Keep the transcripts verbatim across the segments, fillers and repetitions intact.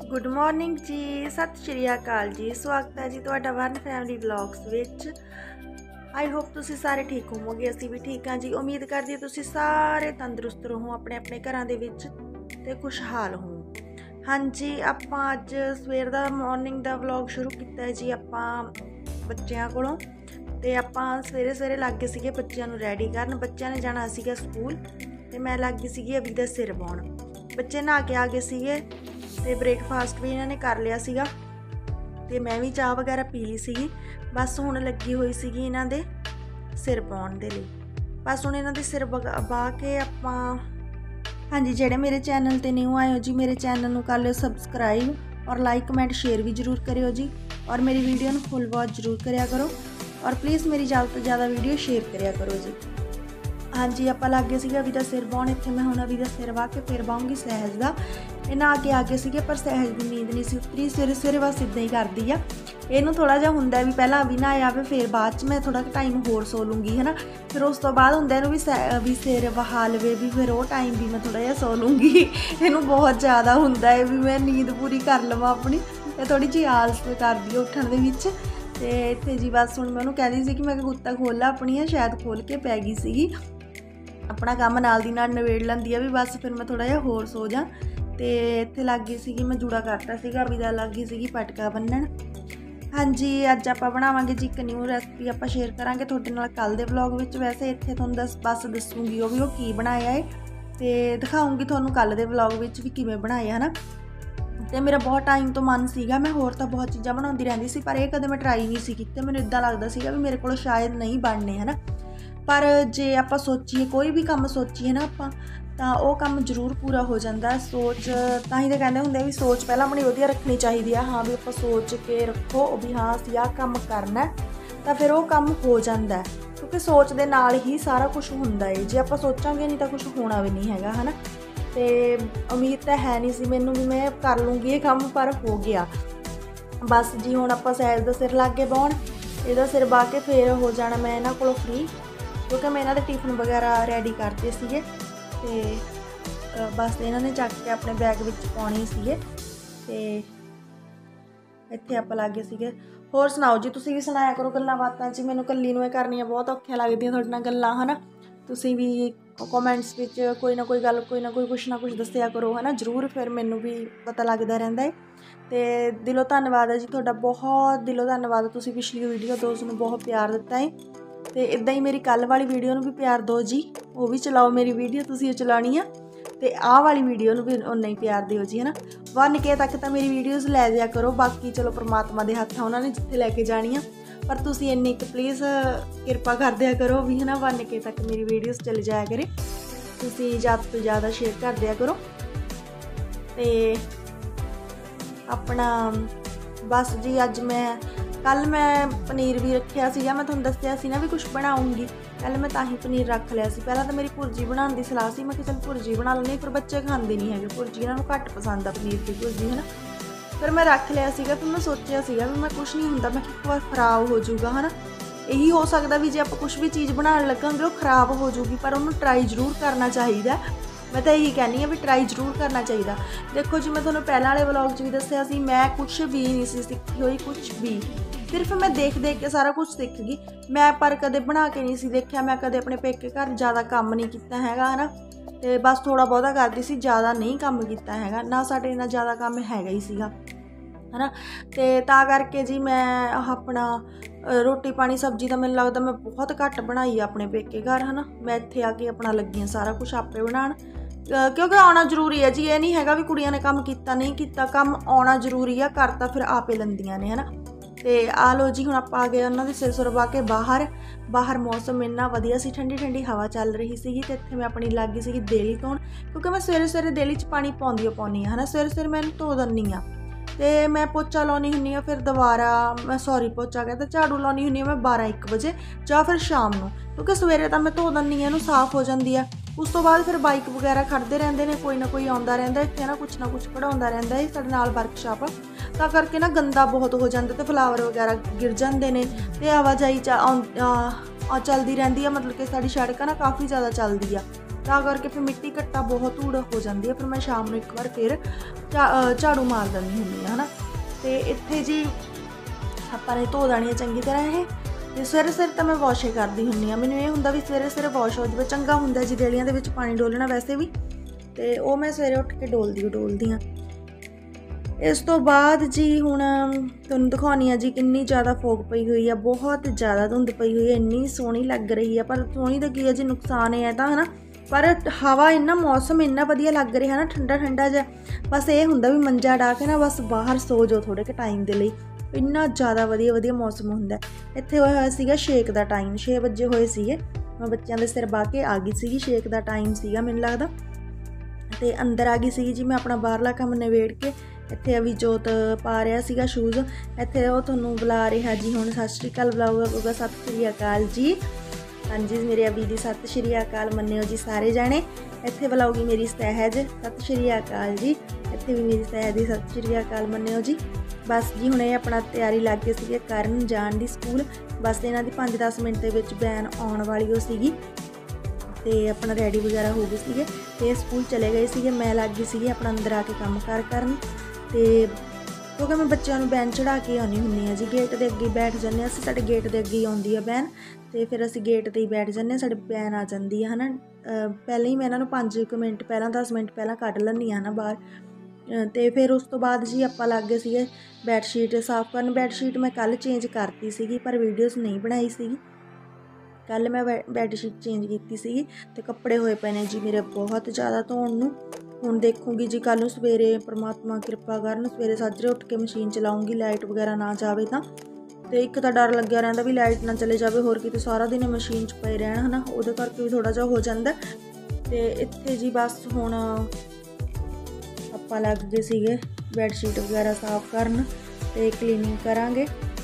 Good morning जी, सत श्री अकाल जी। स्वागत है जी तुहाडा वन फैमिली व्लॉग्स विच। आई होप तुसी सारे ठीक होवोगे, असी भी ठीक हाँ जी। उम्मीद करदी तुसी सारे तंदुरुस्त रहो, अपने अपने घरां दे विच ते खुशहाल हो। हाँ जी, आपां अज सवेर दा मॉर्निंग दा व्लॉग शुरू किया है जी आपां बच्चों कोलों। ते आपां सवेरे सवेरे लग गए सीगे बच्चों नूं रैडी करन। बच्चों ने जाना सीगा स्कूल ते मैं लग गई सीगी अभी दा सिर पाउण। बच्चे नहा के आ गए सीगे ते ब्रेकफास्ट भी इन्होंने कर लिया सीगा ते मैं भी चाह वगैरह पी ली सीगी। बस हुण लगी हुई सीगी इन्हां दे सिर पाउण दे लई। बस हुण इन्हां दे सिर बा के आपां हाँ जी, जेह्ड़े मेरे चैनल ते न्यू आए हो जी, मेरे चैनल नूं कर लिओ सबसक्राइब और लाइक कमेंट शेयर भी जरूर करियो जी। और मेरी वीडियो नूं फुल वॉच जरूर करिया करो और प्लीज़ मेरी ज़्यादा तो ज़्यादा वीडियो शेयर करिया करो जी। हाँ जी, आप लग गए सीगे अभी दा सिर बाउण। इत्थे मैं हुण अभी दा सिर वाह के फिर बाऊँगी सहज दा। ये नहा के आ गए सीगे पर सहज की नींद नहीं सी उतरी। सवेरे सवेरे बस इदां ही करदी आ। इहनूं थोड़ा जिहा हुंदा भी पहलां अभी नहाया आवे फिर बाद च मैं थोड़ा टाइम होर सो लूँगी है ना। फिर उस तो बाद हुंदा इहनूं भी सै भी सिर वहा लवे भी फिर वो टाइम भी मैं थोड़ा जिहा सो लूँगी। इहनूं बहुत ज़्यादा हुंदा है भी मैं नींद पूरी कर लवां अपनी। ते थोड़ी जी आलस करदी है उठण दे विच। ते इत्थे जी बस हुण मैं उहनूं कहदी सी कि मैं गुत्ता खोल ला अपनी, शायद खोल के पै गई सीगी। अपना काम नाल दी नाल नवेड़ लैंदी है भी बस फिर मैं थोड़ा जिहा होर सो जा। ते इत्थे लग गई सीगी मैं जूड़ा करता सीगा अभी दा लग गई सीगी पटका बन्नण। हाँ जी, अज आपां बनावांगे जी एक न्यू रैसपी आपां शेयर करांगे तुहाडे नाल कल दे व्लॉग विच। वैसे इत्थे तुहानूं दस बस दसूंगी ओह भी ओह की बनाया है ते दिखाऊंगी तुहानूं कल दे व्लॉग विच भी किवें बनाया है ना। ते मेरा बहुत टाइम तो मन सीगा, मैं होर तां बहुत चीज़ां बनाउंदी रहिंदी सी पर इह कदे मैं ट्राई नहीं सी कीते। मैनूं इदां लगदा सीगा भी मेरे कोलों शायद नहीं बनने है ना। पर जे आपां सोचीए कोई भी काम सोचीए ना आपां तां ओह काम जरूर पूरा हो जाता। सोच तां ही तां कहंदे हुंदे भी सोच पहलां अपनी वधिया रखनी चाहिदी है। हाँ भी आपां सोच के रखो भी हाँ असीं आह काम करना तां फिर ओह काम हो जाता है, क्योंकि सोच दे नाल ही सारा कुछ हुंदा है। जे आपां सोचांगे नहीं तां कुछ होना भी नहीं हैगा है ना। ते उम्मीद तां है नहीं सी मैनूं भी मैं कर लूँगी ये काम, पर हो गया। बस जी हुण आपां सहज दा सिर लग गए बाउण। इहदा सिर बा के फिर हो जाना मैं इन्हां कोलों फ्री, क्योंकि मैं इन्हां दे टिफिन वगैरह रैडी करते सीगे ते बस इन्हां ने चक के अपने बैग विच पाउणे सीगे। ते इत्थे आपां लग गए सीगे। होर सुणाओ जी, तुसीं भी सुणाया करो गल्लां बातां जी। मैनूं कल्ली नूं करनियां बहुत औखियां लगदियां तुहाडे नाल गल्लां है ना। तुसीं भी कॉमेंट्स विच कोई ना कोई गल कोई ना कोई कुछ ना कुछ दस्सिया करो है ना जरूर, फिर मैनूं भी पता लगदा रहिंदा है। ते दिलों धन्नवाद है जी तुहाडा, बहुत दिलों धन्नवाद। तुसीं पिछली वीडियो दो नूं बहुत प्यार दित्ता है ते इदां ही मेरी कल वाली वीडियो नूं भी प्यार दो जी। वो भी चलाओ मेरी वीडियो, तुसीं चलानी है ते आह वाली वीडियो नूं भी उन्ना ही प्यार दिओ जी है ना। वन के तक तां मेरी वीडियोज़ लै दिया करो, बाकी चलो परमात्मा दे हत्थ उन्हां ने जिੱਥੇ लैके जानी है। पर तुसीं इन्नी क प्लीज़ किरपा कर दिया करो भी है ना, वन के तक मेरी वीडियोज़ चली जाया करे। तुसीं ज़्यादा तो ज़्यादा शेयर कर दिया करो। ते अपना बस जी अज मैं कल मैं पनीर भी रखिया सीगा, मैं तुहानूं दस्सिया सी ना भी कुछ बनाऊँगी। कल मैं तां ही पनीर रख लिया सी। पहलां तां मेरी भुर्जी बनाउण दी सलाह सी, मैं कि चल भुर्जी बना लैंदी, पर बच्चे खांदे नहीं हैगे भुर्जी, इन्हां नूं घੱਟ पसंद आ पनीर दी भुर्जी है ना। फिर मैं रख लिया सीगा। फिर मैं सोचिया सीगा भी मैं कुछ नहीं हुंदा, मैं कि एक बार खराब हो जाऊगा है ना। यही हो सकदा भी जे आपां कुछ भी चीज़ बनाउण लगांगे वो खराब हो जाऊगी, पर उहनूं ट्राई जरूर करना चाहिदा। मैं तो यही कहनी हाँ भी ट्राई जरूर करना चाहिए। देखो जी, मैं तुहानूं पहलां वाले व्लॉग च भी दस्सिया सी, मैं कुछ भी नहीं सी सीखी हुई, कुछ भी सिर्फ मैं देख देख के सारा कुछ सीख गई। मैं पर कदे बना के नहीं सी देखिया, मैं कदे अपने पेके घर ज़्यादा काम नहीं किया हैगा है ना। ते बस थोड़ा बहुता करदी सी, ज़्यादा नहीं काम किया हैगा ना। साडे इन्ना ज़्यादा काम हैगा ही सीगा है ना। ते तां करके जी मैं अपना रोटी पानी सब्जी तो मैनूं लगदा मैं बहुत घੱਟ बनाई अपने पेके घर है ना। मैं इत्थे आके अपना लगी सारा कुछ आपे बनाउण, क्योंकि आना जरूरी है जी। ये नहीं हैगा भी कुड़ियां ने काम किया नहीं किया, काम आना जरूरी है, कर तां फिर आपे लैंदियां ने है ना। ते आ लो जी हुण आपां आ गए उन्हां दे सिर सुर वाह के बाहर। बाहर मौसम इन्ना वधिया सी, ठंडी ठंडी हवा चल रही सीगी। ते इत्थे मैं अपनी लग गई सीगी देली धोण, क्योंकि मैं सवेरे सवेरे देली च पानी पाउंदी ओ पाउंदी है ना। सवेरे सवेरे मैं इहनूं धो दिंदी हाँ ते मैं पोचा लाउणी हुंदी हाँ। फिर दोबारा मैं सॉरी पोचा कहता झाड़ू लाउणी हुंदी हाँ मैं बारह एक बजे जां फिर शाम नूं, क्योंकि सवेरे तां मैं धो दिंदी हाँ, इहनूं साफ़ हो जांदी है। उस तो बाद फिर बाइक वगैरह खड़ते रहते हैं, कोई ना कोई आता रहता इत्थे ना, कुछ ना कुछ कढ़ाउंदा रहता है। साडे नाल वर्कशॉप तां करके ना गंदा बहुत हो जाता ते फ्लावर वगैरह गिर जाते हैं ते आवाजाई चलती रहती है। मतलब कि साडी सड़क ना काफ़ी ज़्यादा चलती है, तां करके फिर मिट्टी घट्टा बहुत धूड़ हो जाती है। फिर मैं शाम में एक बार फिर ਝਾੜੂ ਮਾਰ ਦਿੰਦੀ ਹੁੰਦੀ ਹਾਂ, ਹੈ ਨਾ। ਤੇ ਇੱਥੇ ਜੀ ਆਪਾਂ ਨੇ ਧੋ ਦੇਣੀ ਚੰਗੀ ਤਰ੍ਹਾਂ ਇਹ, ਤੇ ਸਵੇਰੇ ਸਵੇਰੇ ਤਾਂ ਮੈਂ ਵਾਸ਼ ਹੀ ਕਰਦੀ ਹੁੰਦੀ ਹਾਂ। ਮੈਨੂੰ ਇਹ ਹੁੰਦਾ ਵੀ ਸਵੇਰੇ ਸਵੇਰੇ ਵਾਸ਼ ਹੋ ਜਾਵੇ, ਚੰਗਾ ਹੁੰਦਾ ਜੀ ਦੇਲੀਆਂ ਦੇ ਵਿੱਚ ਪਾਣੀ ਡੋਲਣਾ ਵੈਸੇ ਵੀ, ਤੇ ਉਹ ਮੈਂ ਸਵੇਰੇ ਉੱਠ ਕੇ ਡੋਲਦੀ ਡੋਲਦੀ ਹਾਂ। ਇਸ ਤੋਂ ਬਾਅਦ ਜੀ ਹੁਣ ਤੁਹਾਨੂੰ ਦਿਖਾਉਣੀ ਆ ਜੀ ਕਿੰਨੀ ਜ਼ਿਆਦਾ ਫੋਗ ਪਈ ਹੋਈ ਆ, ਬਹੁਤ ਜ਼ਿਆਦਾ ਧੁੰਦ ਪਈ ਹੋਈ ਹੈ, ਇੰਨੀ ਸੋਹਣੀ ਲੱਗ ਰਹੀ ਆ। ਪਰ ਸੋਹਣੀ ਦਾ ਕੀ ਹੈ ਜੀ, ਨੁਕਸਾਨ ਇਹ ਹੈ ਤਾਂ, ਹੈ ਨਾ। ਪਰ ਹਵਾ ਇੰਨਾ, ਮੌਸਮ ਇੰਨਾ ਵਧੀਆ ਲੱਗ ਰਿਹਾ ਨਾ, ਠੰਡਾ ਠੰਡਾ ਜਿਹਾ। ਬਸ ਇਹ ਹੁੰਦਾ ਵੀ ਮੰਜਾ ਡਾ ਕੇ ਨਾ ਬਸ ਬਾਹਰ ਸੋ ਜਾਓ ਥੋੜ੍ਹੇ ਕੁ ਟਾਈਮ ਦੇ ਲਈ, ਇੰਨਾ ਜ਼ਿਆਦਾ ਵਧੀਆ ਵਧੀਆ ਮੌਸਮ ਹੁੰਦਾ। ਇੱਥੇ ਹੋਇਆ ਹੋਇਆ ਸੀਗਾ ਛੇਕ ਦਾ ਟਾਈਮ, ਛੇ ਵਜੇ ਹੋਏ ਸੀਗੇ। ਮੈਂ ਬੱਚਿਆਂ ਦੇ ਸਿਰ ਬਾਹ ਕੇ ਆ ਗਈ ਸੀਗੀ, ਛੇਕ ਦਾ ਟਾਈਮ ਸੀਗਾ ਮੈਨੂੰ ਲੱਗਦਾ, ਤੇ ਅੰਦਰ ਆ ਗਈ ਸੀਗੀ ਜੀ ਮੈਂ ਆਪਣਾ ਬਾਹਰਲਾ ਕੰਮ ਨਿਬੇੜ ਕੇ। ਇੱਥੇ ਅਭਿਜੋਤ ਪਾ ਰਿਹਾ ਸੀਗਾ ਸ਼ੂਜ਼, ਇੱਥੇ ਉਹ ਤੁਹਾਨੂੰ ਬੁਲਾ ਰਿਹਾ ਜੀ ਹੁਣ ਸਤਿ ਸ਼੍ਰੀ ਅਕਾਲ ਬੁਲਾਊਗਾ, ਸਤਿ ਸ਼੍ਰੀ ਅਕਾਲ ਜੀ। ਹਾਂਜੀ ਮੇਰੇ ਅਭੀ ਦੀ ਸਤਿ ਸ਼੍ਰੀ ਅਕਾਲ ਮੰਨਿਓ ਜੀ ਸਾਰੇ ਜਾਣੇ। ਇੱਥੇ ਬੁਲਾਊਗੀ ਮੇਰੀ ਸਹਿਜ, ਸਤਿ ਸ਼੍ਰੀ ਅਕਾਲ ਜੀ। ਇੱਥੇ ਵੀ ਮੇਰੀ ਸਹਿਜ ਦੀ ਸਤਿ ਸ਼੍ਰੀ ਅਕਾਲ ਮੰਨਿਓ ਜੀ। ਬਸ ਜੀ ਹੁਣ ਇਹ ਆਪਣਾ ਤਿਆਰੀ ਲੱਗ ਗਈ ਸੀਗੀ ਕਰਨ ਜਾਣ ਦੀ ਸਕੂਲ। ਬਸ ਇਹਨਾਂ ਦੀ ਪੰਜ ਦਸ ਮਿੰਟ ਦੇ ਵਿੱਚ ਵੈਨ ਆਉਣ ਵਾਲੀ ਉਹ ਸੀਗੀ, ਤੇ ਆਪਣਾ ਰੈਡੀ ਵਗੈਰਾ ਹੋ ਗਏ ਸੀਗੇ ਤੇ ਸਕੂਲ ਚਲੇ ਗਏ ਸੀਗੇ। ਮੈਂ ਲੱਗ ਗਈ ਸੀਗੀ ਆਪਣਾ ਅੰਦਰ ਆ ਕੇ ਕੰਮ ਕਾਰ ਕਰਨ, ਤੇ ਕਿਉਂਕਿ ਮੈਂ ਬੱਚਿਆਂ ਨੂੰ ਵੈਨ ਚੜ੍ਹਾ ਕੇ ਆਉਂਦੀ ਹੁੰਦੀ ਹਾਂ ਜੀ, ਗੇਟ ਦੇ ਅੱਗੇ ਬੈਠ ਜਾਂਦੇ ਹਾਂ ਅਸੀਂ, ਸਾਡੇ ਗੇਟ ਦੇ ਅੱਗੇ ਹੀ ਆਉਂਦੀ ਆ ਵੈਨ, ਤੇ ਫਿਰ ਅਸੀਂ ਗੇਟ 'ਤੇ ਹੀ ਬੈਠ ਜਾਂਦੇ ਹਾਂ, ਸਾਡੇ ਵੈਨ ਆ ਜਾਂਦੀ ਹੈ, ਹੈ ਨਾ। ਪਹਿਲਾਂ ਹੀ ਮੈਂ ਇਹਨਾਂ ਨੂੰ ਪੰਜ ਕੁ ਮਿੰਟ ਪਹਿਲਾਂ ਦਸ ਮਿੰਟ ਪਹਿਲਾਂ ਕੱਢ ਲੈਂਦੀ ਹਾਂ ਨਾ ਬਾਹਰ। ਤੇ ਫਿਰ ਉਸ ਤੋਂ ਬਾਅਦ ਜੀ ਆਪਾਂ ਲੱਗ ਗਏ ਸੀਗੇ ਬੈੱਡਸ਼ੀਟ ਸਾਫ਼ ਕਰਨ। ਬੈੱਡਸ਼ੀਟ ਮੈਂ ਕੱਲ੍ਹ ਚੇਂਜ ਕਰਤੀ ਸੀਗੀ ਪਰ ਵੀਡੀਓਜ਼ ਨਹੀਂ ਬਣਾਈ ਸੀਗੀ। ਕੱਲ੍ਹ ਮੈਂ ਬੈ ਬੈੱਡਸ਼ੀਟ ਚੇਂਜ ਕੀਤੀ ਸੀਗੀ, ਅਤੇ ਕੱਪੜੇ ਹੋਏ ਪਏ ਨੇ ਜੀ ਮੇਰੇ ਬਹੁਤ ਜ਼ਿਆਦਾ ਧੋਣ ਨੂੰ। ਹੁਣ ਦੇਖੂੰਗੀ ਜੀ ਕੱਲ੍ਹ ਨੂੰ ਸਵੇਰੇ, ਪਰਮਾਤਮਾ ਕਿਰਪਾ ਕਰਨ, ਸਵੇਰੇ ਸਾਜਰੇ ਉੱਠ ਕੇ ਮਸ਼ੀਨ ਚਲਾਉਂਗੀ, ਲਾਈਟ ਵਗੈਰਾ ਨਾ ਜਾਵੇ ਤਾਂ। ਅਤੇ ਇੱਕ ਤਾਂ ਡਰ ਲੱਗਿਆ ਰਹਿੰਦਾ ਵੀ ਲਾਈਟ ਨਾ ਚਲੇ ਜਾਵੇ, ਹੋਰ ਕਿਤੇ ਸਾਰਾ ਦਿਨ ਮਸ਼ੀਨ 'ਚ ਪਏ ਰਹਿਣ, ਹੈ ਨਾ, ਉਹਦੇ ਕਰਕੇ ਵੀ ਥੋੜ੍ਹਾ ਜਿਹਾ ਹੋ ਜਾਂਦਾ। ਅਤੇ ਇੱਥੇ ਜੀ ਬਸ ਹੁਣ ਆਪਾਂ ਲੱਗ ਗਏ ਸੀਗੇ ਬੈੱਡਸ਼ੀਟ ਵਗੈਰਾ ਸਾਫ਼ ਕਰਨ ਅਤੇ ਕਲੀਨਿੰਗ ਕਰਾਂਗੇ।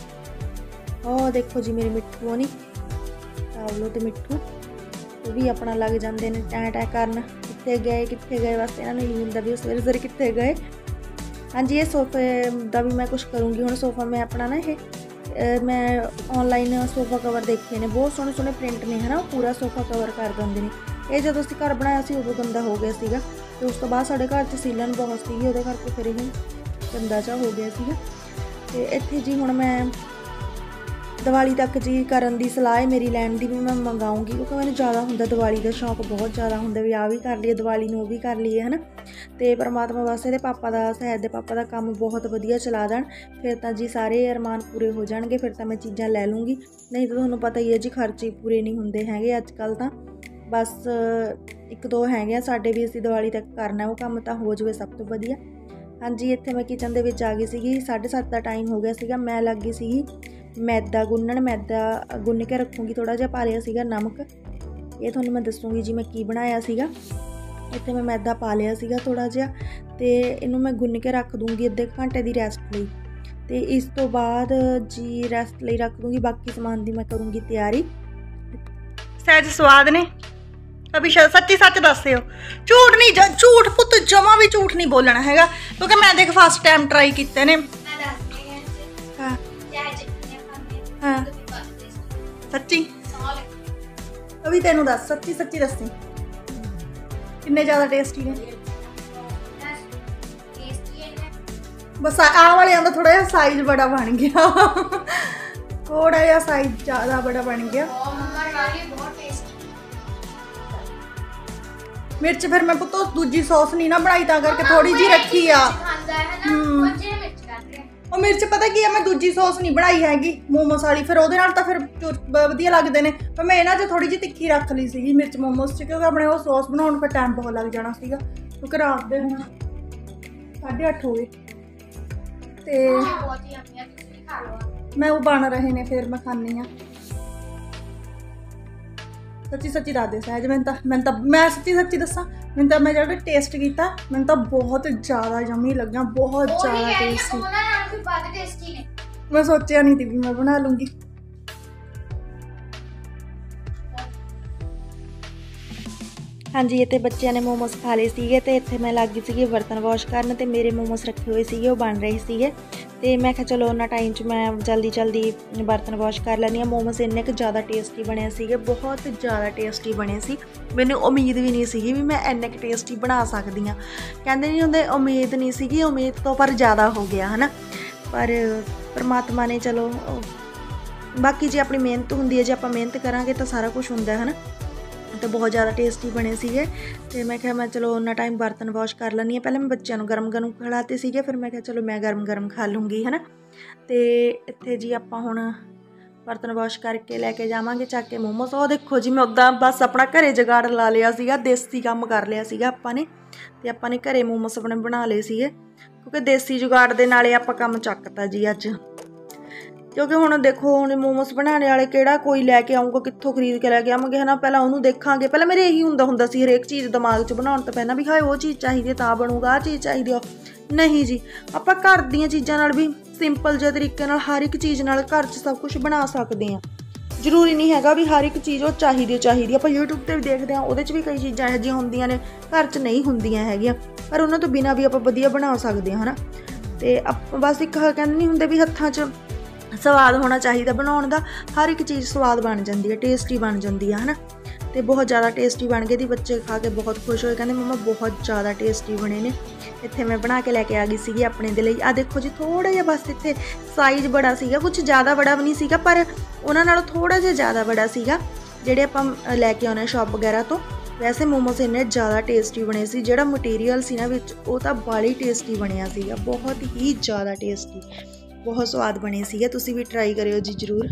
ਉਹ ਦੇਖੋ ਜੀ ਮੇਰੇ ਮਿੱਠੂ ਹੋਣੀ, ਚਾਵਲੋ ਅਤੇ ਮਿੱਠੂ, ਉਹ ਵੀ ਆਪਣਾ ਲੱਗ ਜਾਂਦੇ ਨੇ ਟੈਂ ਟੈਂ ਕਰਨ। ਕਿੱਥੇ ਗਏ ਕਿੱਥੇ ਗਏ ਬਸ ਇਹਨਾਂ ਨੂੰ ਹੀ ਹੁੰਦਾ ਵੀ ਉਹ ਸਵੇਰੇ ਸਵੇਰੇ ਕਿੱਥੇ ਗਏ। ਹਾਂਜੀ ਇਹ ਸੋਫੇ ਦਾ ਵੀ ਮੈਂ ਕੁਛ ਕਰੂੰਗੀ ਹੁਣ। ਸੋਫਾ ਮੈਂ ਆਪਣਾ ਨਾ ਇਹ ਮੈਂ ਔਨਲਾਈਨ ਸੋਫਾ ਕਵਰ ਦੇਖੇ ਨੇ, ਬਹੁਤ ਸੋਹਣੇ ਸੋਹਣੇ ਪ੍ਰਿੰਟ ਨੇ, ਹੈ ਨਾ, ਪੂਰਾ ਸੋਫਾ ਕਵਰ ਕਰ ਦਿੰਦੇ ਨੇ। ਇਹ ਜਦੋਂ ਅਸੀਂ ਘਰ ਬਣਾਇਆ ਸੀ ਉਦੋਂ ਗੰਦਾ ਹੋ ਗਿਆ ਸੀਗਾ, ਅਤੇ ਉਸ ਤੋਂ ਬਾਅਦ ਸਾਡੇ ਘਰ 'ਚ ਸੀਲਨ ਬਹੁਤ ਸੀਗੀ, ਉਹਦੇ ਕਰਕੇ ਫਿਰ ਇਹ ਗੰਦਾ ਜਿਹਾ ਹੋ ਗਿਆ ਸੀਗਾ। ਅਤੇ ਇੱਥੇ ਜੀ ਹੁਣ ਮੈਂ ਦੀਵਾਲੀ ਤੱਕ ਜੀ ਕਰਨ ਦੀ ਸਲਾਹ ਹੈ ਮੇਰੀ, ਲੈਣ ਦੀ ਵੀ ਮੈਂ ਮੰਗਾਉਂਗੀ, ਕਿਉਂਕਿ ਮੈਨੂੰ ਜ਼ਿਆਦਾ ਹੁੰਦਾ ਦੀਵਾਲੀ ਦਾ ਸ਼ੌਂਕ, ਬਹੁਤ ਜ਼ਿਆਦਾ ਹੁੰਦਾ ਵੀ ਆਹ ਵੀ ਕਰ ਲਈਏ ਦੀਵਾਲੀ ਨੂੰ, ਉਹ ਵੀ ਕਰ ਲਈਏ, ਹੈ ਨਾ। ਅਤੇ ਪਰਮਾਤਮਾ ਬਸ ਇਹਦੇ ਪਾਪਾ ਦਾ, ਸਹਿਜ ਦੇ ਪਾਪਾ ਦਾ ਕੰਮ ਬਹੁਤ ਵਧੀਆ ਚਲਾ ਦੇਣ, ਫਿਰ ਤਾਂ ਜੀ ਸਾਰੇ ਅਰਮਾਨ ਪੂਰੇ ਹੋ ਜਾਣਗੇ, ਫਿਰ ਤਾਂ ਮੈਂ ਚੀਜ਼ਾਂ ਲੈ ਲੂੰਗੀ। ਨਹੀਂ ਤਾਂ ਤੁਹਾਨੂੰ ਪਤਾ ਹੀ ਹੈ ਜੀ ਖਰਚੇ ਪੂਰੇ ਨਹੀਂ ਹੁੰਦੇ ਹੈਗੇ ਅੱਜ ਕੱਲ੍ਹ ਤਾਂ। ਬਸ ਇੱਕ ਦੋ ਹੈਗੇ ਆ ਸਾਡੇ ਵੀ, ਅਸੀਂ ਦੀਵਾਲੀ ਤੱਕ ਕਰਨਾ, ਉਹ ਕੰਮ ਤਾਂ ਹੋ ਜਾਵੇ ਸਭ ਤੋਂ ਵਧੀਆ। ਹਾਂਜੀ ਇੱਥੇ ਮੈਂ ਕਿਚਨ ਦੇ ਵਿੱਚ ਆ ਗਈ ਸੀਗੀ, ਸਾਢੇ ਸੱਤ ਦਾ ਟਾਈਮ ਹੋ ਗਿਆ ਸੀਗਾ। ਮੈਂ ਲੱਗ ਗਈ ਸੀਗੀ ਮੈਦਾ ਗੁੰਨਣ, ਮੈਦਾ ਗੁੰਨ ਕੇ ਰੱਖੂੰਗੀ, ਥੋੜ੍ਹਾ ਜਿਹਾ ਪਾ ਲਿਆ ਸੀਗਾ ਨਮਕ। ਇਹ ਤੁਹਾਨੂੰ ਮੈਂ ਦੱਸੂੰਗੀ ਜੀ ਮੈਂ ਕੀ ਬਣਾਇਆ ਸੀਗਾ। ਇੱਥੇ ਮੈਂ ਮੈਦਾ ਪਾ ਲਿਆ ਸੀਗਾ ਥੋੜ੍ਹਾ ਜਿਹਾ, ਅਤੇ ਇਹਨੂੰ ਮੈਂ ਗੁੰਨ ਕੇ ਰੱਖ ਦੂੰਗੀ ਅੱਧੇ ਘੰਟੇ ਦੀ ਰੈਸਟ ਲਈ, ਅਤੇ ਇਸ ਤੋਂ ਬਾਅਦ ਜੀ ਰੈਸਟ ਲਈ ਰੱਖ ਦੂੰਗੀ। ਬਾਕੀ ਸਮਾਨ ਦੀ ਮੈਂ ਕਰੂੰਗੀ ਤਿਆਰੀ। ਸਹਿਜ ਸਵਾਦ ਨੇ ਅਭੀ, ਸੱਚੀ ਸੱਚ ਦੱਸਿਓ, ਝੂਠ ਨਹੀਂ, ਝੂਠ ਪੁੱਤ ਜਮਾ ਵੀ ਝੂਠ ਨਹੀਂ ਬੋਲਣਾ ਹੈਗਾ, ਕਿਉਂਕਿ ਮੈਂ ਦੇਖ ਫਸਟ ਟਾਈਮ ਟਰਾਈ ਕੀਤੇ ਨੇ। ਹਾਂ ਹਾਂ ਸੱਚੀ ਅਭੀ ਤੈਨੂੰ ਦੱਸ, ਸੱਚੀ ਸੱਚੀ ਦੱਸੀ ਕਿੰਨੇ ਜ਼ਿਆਦਾ ਟੇਸਟੀ ਨੇ। ਬਸ ਆਹ ਵਾਲਿਆਂ ਦਾ ਥੋੜਾ ਜਿਹਾ ਸਾਈਜ਼ ਬੜਾ ਬਣ ਗਿਆ, ਥੋੜਾ ਜਿਹਾ ਸਾਈਜ਼ ਜ਼ਿਆਦਾ ਬੜਾ ਬਣ ਗਿਆ। ਮਿਰਚ ਫਿਰ ਮੈਂ ਪੁੱਤੋ ਦੂਜੀ ਸੌਸ ਨਹੀਂ ਨਾ ਬਣਾਈ, ਤਾਂ ਕਰਕੇ ਥੋੜੀ ਜਿਹੀ ਰੱਖੀ ਆ। ਉਹ ਮਿਰਚ ਪਤਾ ਕੀ ਆ, ਮੈਂ ਦੂਜੀ ਸੌਸ ਨਹੀਂ ਬਣਾਈ ਹੈਗੀ ਮੋਮੋਸ ਵਾਲੀ, ਫਿਰ ਉਹਦੇ ਨਾਲ ਤਾਂ ਫਿਰ ਵਧੀਆ ਲੱਗਦੇ ਨੇ, ਪਰ ਮੈਂ ਇਹਨਾਂ 'ਚ ਥੋੜੀ ਜਿਹੀ ਤਿੱਖੀ ਰੱਖ ਲਈ ਸੀਗੀ ਮਿਰਚ ਮੋਮੋਸ 'ਚ, ਕਿਉਂਕਿ ਆਪਣੇ ਉਹ ਸੌਸ ਬਣਾਉਣ ਫਿਰ ਟਾਈਮ ਬਹੁਤ ਲੱਗ ਜਾਣਾ ਸੀਗਾ, ਕਿਉਂਕਿ ਰਾਤ ਦੇ ਹੁਣ ਸਾਢੇ ਅੱਠ ਹੋ ਗਏ ਤੇ ਮੈਂ ਉਹ ਬਣ ਰਹੇ ਨੇ, ਫਿਰ ਮੈਂ ਖਾਂਦੀ ਹਾਂ। ਸੱਚੀ ਸੱਚੀ ਦੱਸ ਦੇ ਸਹਿਜ, ਮੈਨੂੰ ਤਾਂ ਮੈਨੂੰ ਤਾਂ ਮੈਂ ਸੱਚੀ ਸੱਚੀ ਦੱਸਾਂ, ਮੈਨੂੰ ਤਾਂ ਮੈਂ ਜਿਹੜਾ ਟੇਸਟ ਕੀਤਾ ਮੈਨੂੰ ਤਾਂ ਬਹੁਤ ਜ਼ਿਆਦਾ ਯਮੀ ਲੱਗਿਆ, ਬਹੁਤ ਜ਼ਿਆਦਾ ਟੇਸਟੀ। ਮੈਂ ਸੋਚਿਆ ਨਹੀਂ ਸੀ ਵੀ ਮੈਂ ਬਣਾ ਲੂੰਗੀ। हाँ जी, इतने बच्चों ने मोमोस खा लए सीगे ते इत्थे मैं लग गई सीगी बर्तन वॉश करन ते मेरे मोमोस रखे हुए सीगे, वो बन रहे सीगे ते मैं कहा चलो उन्ना टाइम च मैं जल्दी जल्दी बर्तन वॉश कर लैनी हाँ। मोमोस इन्ने क ज़्यादा टेस्टी बने सीगे, बहुत ज़्यादा टेस्टी बने सी। मैनूं उम्मीद भी नहीं सीगी भी मैं इन्ने क टेस्टी बना सकदी हाँ। कहंदे नहीं हुंदे उम्मीद नहीं सीगी, उम्मीद तो पर ज़्यादा हो गया है ना। पर परमात्मा ने चलो, बाकी जे अपनी मेहनत हुंदी है, जे आपां मेहनत करांगे तो सारा कुछ हुंदा है ना। तो बहुत ज़्यादा टेस्टी बने सीगे ते मैं क्या मैं चलो उन्ना टाइम बर्तन वॉश कर लैनी है। पहले मैं बच्चों को गर्म गर्म खिलाते सीगे, फिर मैं क्या चलो मैं गर्म गर्म खा लूँगी है ना। तो इत्थे जी आपां हुण बर्तन वॉश करके लैके जावांगे चक के मोमोस। और देखो जी मैं उदा बस अपना घरे जुगाड़ ला लिया सीगा, देसी काम कर लिया सीगा आपां ने ते आपां ने घरे मोमोस अपने बना लए सीगे, क्योंकि देसी जुगाड़ दे नाले आपां काम चकता जी अज। क्योंकि हुण देखो हुण मोमोस बनाने वाले किहड़ा कोई लैके आऊँगा, कित्थों खरीद के लैके आवांगे है ना। पहला उहनूं देखांगे, पहले मेरे यही हुंदा हुंदा सी हरेक चीज़ दिमाग च बनाउण तो पहला भी हाए वो चीज़ चाहिदी तां बनूगा, आ चीज़ चाहिदी आ। नहीं जी, आपां घर दीयां चीज़ां नाल भी सिंपल जे तरीके नाल हर एक चीज़ नाल घर च सब कुछ बना सकदे आ। जरूरी नहीं हैगा भी हर एक चीज़ वो चाहिदी चाहिदी। आपां यूट्यूब ते भी देखदे आ, उहदे च भी कई चीज़ां इहो जिहियां हुंदियां ने घर च नहीं हुंदियां हैगियां, पर उन्हां तो बिना भी आपां वधिया बना सकदे आ है ना। ते आपां बस एक कहंदे नहीं हुंदे भी हत्थां च स्वाद होना चाहिए बनाने का, हर एक चीज़ स्वाद बन जाती है, टेस्टी बन जाती है है ना। तो बहुत ज़्यादा टेस्टी बन गए थी, बच्चे खा के बहुत खुश होए, कहते मम्मा बहुत ज़्यादा टेस्टी बने ने। इत्थे मैं बना के लैके आ गई सी अपने दे लई। आ देखो जी थोड़ा जिहा बस इत्थे साइज़ बड़ा सीगा, कुछ ज़्यादा बड़ा भी नहीं सीगा, पर उन्हां नालों थोड़ा जिहा ज़्यादा बड़ा सीगा जिहड़े आपां लैके आउने शॉप वगैरह तो। वैसे मोमोस इन्ने ज़्यादा टेस्टी बने सी, जिहड़ा मटीरियल सी ना विच ओह तां बाली टेस्टी बनिया सीगा, बहुत ही ज़्यादा टेस्टी, बहुत स्वाद बने सीगे। तुसी भी ट्राई करियो जी जरूर।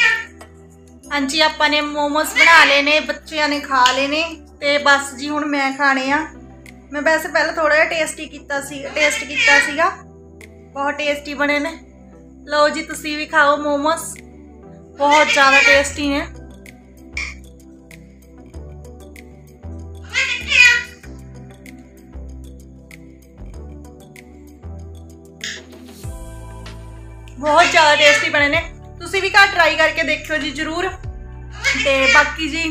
हाँ जी, आपां ने मोमोस बना ले ने, बच्चों ने खा ले ने ते बस जी हुण मैं खाने आ। मैं वैसे पहले थोड़ा जिहा टेस्टी कीता सी टेस्ट कीता सीगा, बहुत टेस्टी बने ने। लो जी तुसी भी खाओ मोमोस, बहुत ज़्यादा टेस्टी ने। बहुत ज़्यादा टेस्टी बने ने, तुसी भी घर ट्राई करके देखियो जी जरूर। ते बाकी जी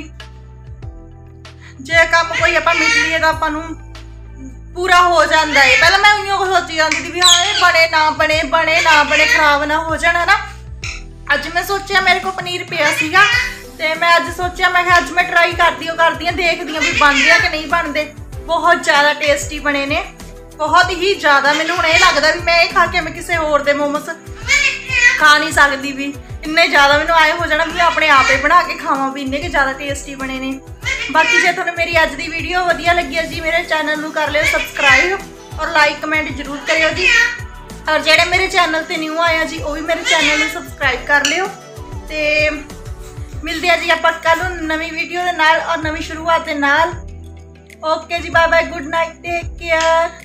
जे काम कोई आपां मिल लीए तो आपां नूं पूरा हो जाता है। पहले मैं उइयों को सोची जाती थी भी हाँ ये बने ना बने बने ना बने खराब ना हो जाना ना। अज मैं सोचा मेरे को पनीर पिया सीगा ते मैं अज सोचा मैं अज मैं ट्राई करदी हो करदी हां, देखदी हां भी बनदे आ कि नहीं बनदे। बहुत ज़्यादा टेस्टी बने ने, बहुत ही ज़्यादा। मैनूं हुण इह लगदा भी मैं खा के मैं किसी होर दे मोमोस खा नहीं सकती भी, इन्ने ज़्यादा मैनूं आए हो जाना भी अपने आप ही बना के खावां भी, इन्ने के ज़्यादा टेस्टी बने ने। बाकी जे तुहानूं मेरी अज दी वीडियो वधिया लगी है जी, मेरे चैनल नूं कर लियो सबसक्राइब और लाइक कमेंट जरूर करियो जी। और जेड़े मेरे चैनल ते न्यू आए जी वो भी मेरे चैनल नूं सबसक्राइब कर लियो। ते मिलदे आ जी आपां कल नवीं वीडियो दे नाल और नवीं शुरुआत दे नाल। ओके जी, bye bye, good night, take care.